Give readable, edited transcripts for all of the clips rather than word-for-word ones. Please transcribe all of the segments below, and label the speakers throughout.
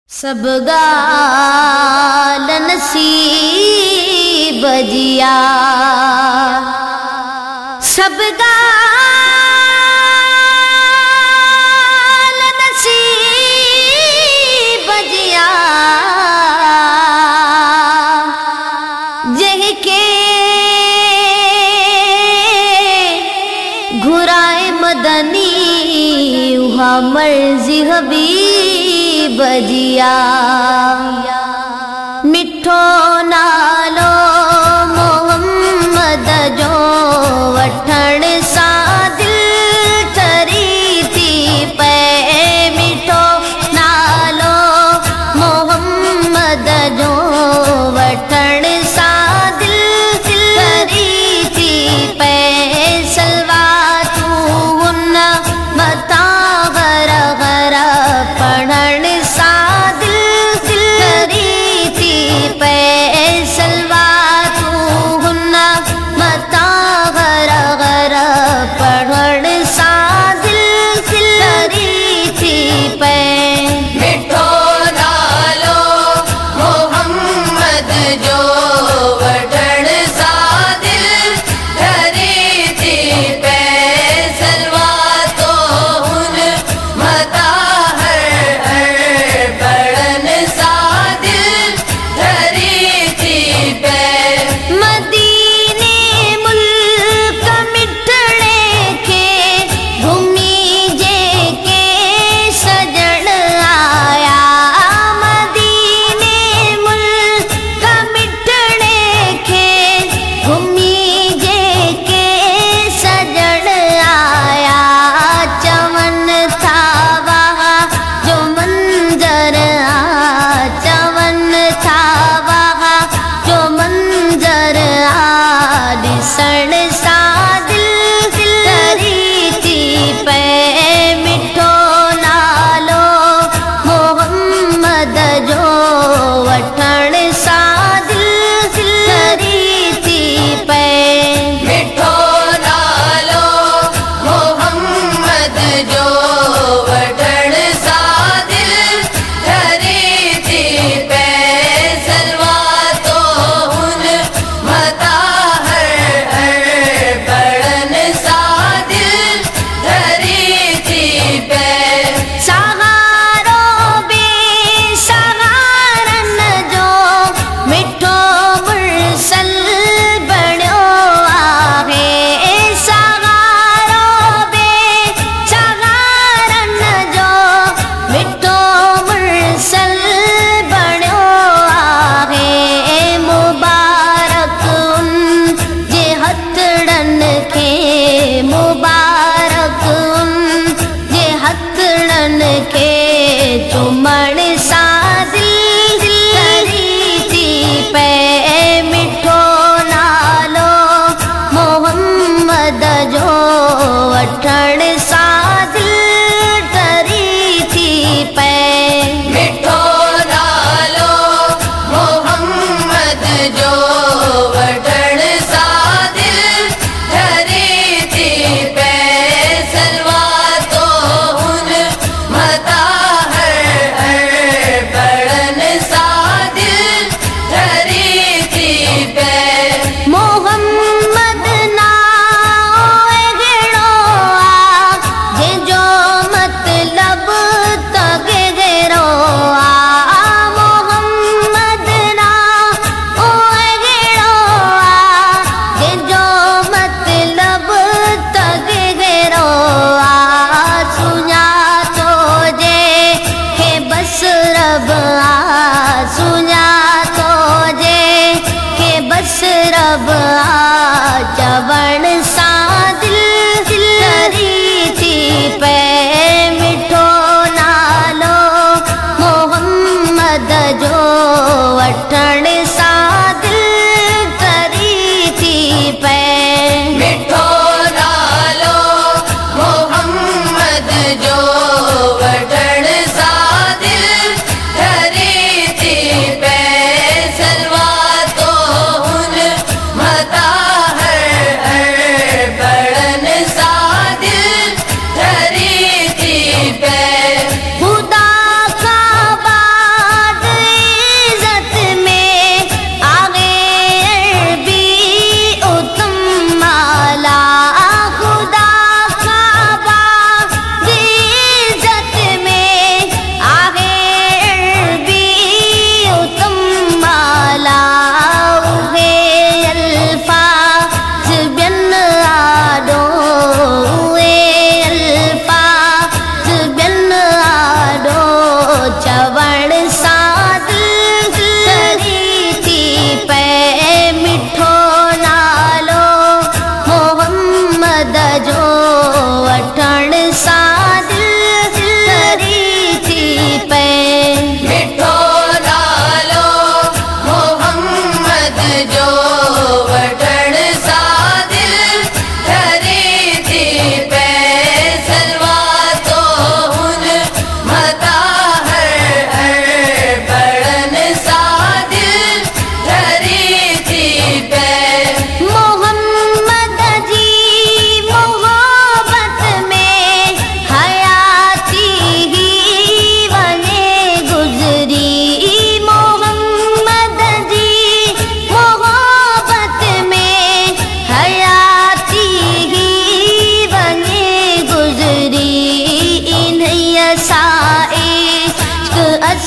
Speaker 1: सब गाल नसीब जिया, सब गाल नसीब जिया, जहके घुराए मदनी उहा मर्जी हबीब जिया। मिठो नालो मोहम्मद जो वठण सा दिल ठरी थी पे। मिठो नालो मोहम्मद जो वठण सा दिल ठरी थी पे। सलवा तू हुन मता गर गर पढ़ण सा दिल ठरी थी पे। सलवा तू हुन मता गर गर पढ़ण सा दिल ठरी थी पे।
Speaker 2: मिठो नालो मोहम्मद जो वठण सा दिल ठरी थी पे। सलवा तो हुन मता हर हर पढ़न सा दिल ठरी थी पे।
Speaker 1: मदीने मुल्क मिठड़े के घूमी जे के सजण आया। मदीने मुल्क मिठड़े के घूमी जे के सजण आया। चवन था वहाँ जो मंजर चवन था वहाँ जो मंजर दिसण सा दिल ठरी थी पे। मिठो नालो मोहम्मद जो वठण सा दिल ठरी थी पे।
Speaker 2: मिठो नालो मोहम्मद जो वठण सा दिल ठरी थी पे। सलवा तो हुन मता हर हर पढ़न सा दिल ठरी थी पे।
Speaker 1: सहारो बेसहारन जो मिठो मुरसल बणियो आहे। सहारो बेसहारन जो मिठो मुरसल बणियो आहे। मुबारक उन जे हथड़न खे, मुबारक उन जे हथड़न खे चुमण सा दिल ठरी थी पे। मिठो नालो मोहम्मद जो वठण सा दिल ठरी थी पे।
Speaker 2: मिठो नालो मोहम्मद जो वठण सा दिल ठरी थी पे। सलवा तो हुन मता हर हर पढ़न सा दिल ठरी थी पे।
Speaker 1: मोहम्मद ना अहिड़ो आ जंहिंजो मतलब तगड़ो आ। मोहम्मद ना अहिड़ो आ जंहिंजो मतलब तगड़ो आ। सुञातो जे के बस रब आ, सुञातो जे के बस रब आ। चवण सा दिल ठरी थी पे। मिठो नालो मोहम्मद जो वठण सा दिल ठरी थी पे।
Speaker 2: मिठो नालो मोहम्मद जो वठण सा दिल ठरी थी पे। सलवा तो हुन मता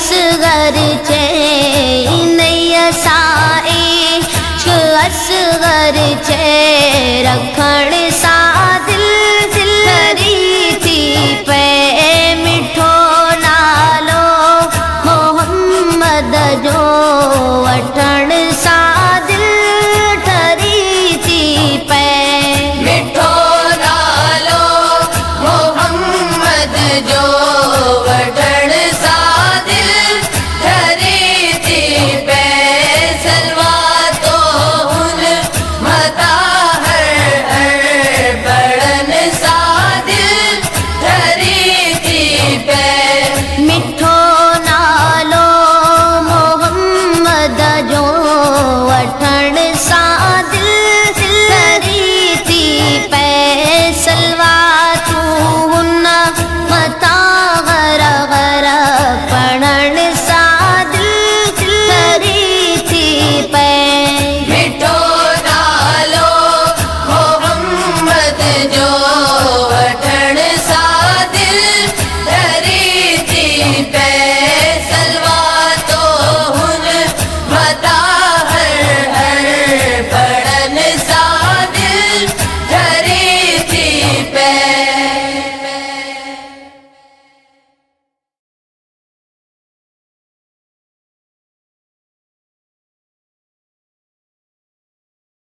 Speaker 1: असगर चे नहीं असां इश्क असगर चे रखण सां